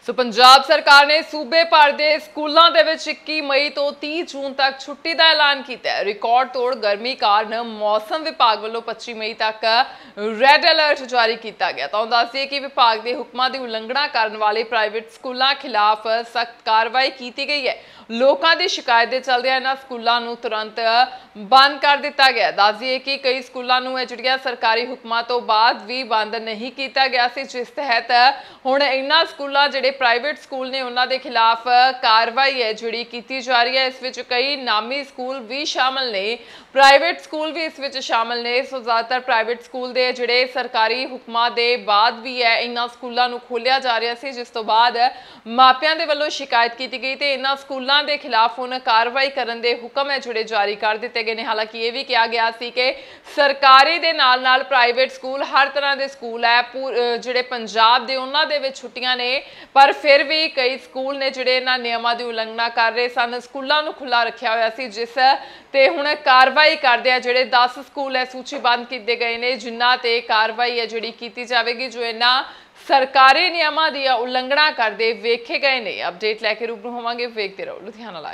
पंजाब सरकार ने सूबे भर के स्कूलों के 21 मई तो 30 जून तक छुट्टी का ऐलान किया। रिकॉर्ड तोड़ गर्मी कारण मौसम विभाग वालों 25 मई तक रेड अलर्ट जारी किया गया। तो दस दिए कि विभाग के हुक्मां की उलंघना करने वाले प्राइवेट स्कूलों खिलाफ सख्त कार्रवाई की गई है। लोगों की शिकायत के चलदे इन्हां स्कूलों को तुरंत बंद कर दिता गया। दस दिए कि कई स्कूलों को जिहड़ियां सरकारी हुक्मां तो बाद भी बंद नहीं किया गया सी, जिस तहत हुण इन्हां स्कूलों जिहड़े प्राइवेट स्कूल ने उन्हां दे खिलाफ कार्रवाई है जिहड़ी कीती जा रही है। इस विच कई नामी स्कूल भी शामिल ने, प्राइवेट स्कूल भी इस विच शामिल ने। सो ज़्यादातर प्राइवेट स्कूल दे जिहड़े सरकारी हुक्मां दे बाद भी है इन्हां स्कूलों को खोलिया जा रहा सी, जिस तो बाद मापियां दे वल्लों शिकायत की गई तो इन्हां स्कूलों के खिलाफ हुण कार्रवाई करने के हुक्म है जिहड़े जारी कर दिते गए हैं। हालांकि ये भी कहा गया सी कि सरकारी दे नाल नाल प्राइवेट स्कूल हर तरह के स्कूल है जिहड़े पंजाब दे उन्हां दे विच छुट्टियां ने, पर फिर भी कई स्कूल ने जिहड़े इन्हां नियमां दी उलंघना कर रहे सन। स्कूलों को खुला रखा होया सी, जिस ते हुण कार्रवाई करदे आ जिहड़े 10 स्कूल है सूचीबद्ध किए गए हैं जिन्हां ते कार्रवाई है जिहड़ी कीती जावेगी जो इन्हां सरकारी नियमां दी उलंघना करदे वेखे गए ने। अपडेट लैके रूबरू होवांगे, वेखदे रहो लुधियाना लाइव।